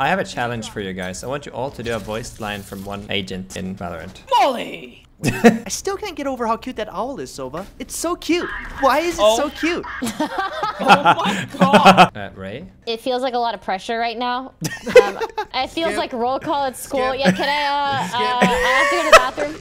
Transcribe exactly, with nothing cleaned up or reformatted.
I have a challenge for you guys. I want you all to do a voice line from one agent in Valorant. Molly! I still can't get over how cute that owl is, Sova. It's so cute. Why is it oh. so cute? Oh my god. Uh, Ray? It feels like a lot of pressure right now. Um, it feels Skip. like roll call at school. Skip. Yeah, can I, uh, uh, I have to go to the bathroom.